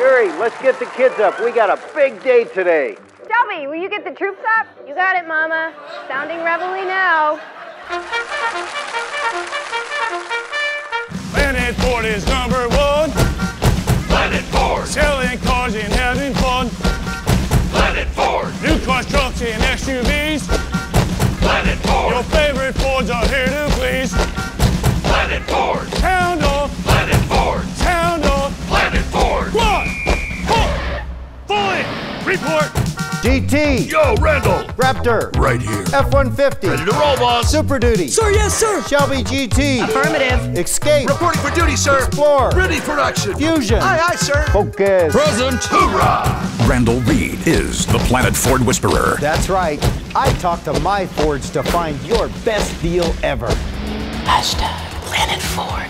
Hurry, let's get the kids up. We got a big day today. Shelby, will you get the troops up? You got it, Mama. Sounding reveille now. Planet Ford is #1. Planet Ford. Selling cars and having fun. Planet Ford. New cars, trucks, and SUVs. Planet Ford. Your favorite Fords are here to please. Planet Ford. Sound off. Planet Ford. Sound off. Planet Ford. One. Fully. Report. GT. Yo, Randall. Raptor. Right here. F-150. Ready to roll, boss. Super Duty. Sir, yes, sir. Shelby GT. Affirmative. Escape. Reporting for duty, sir. Explorer. Ready for action. Fusion. Aye, aye, sir. Focus. Present. Hoorah! Randall Reed is the Planet Ford Whisperer. That's right. I talk to my Fords to find your best deal ever. Hashtag Planet Ford.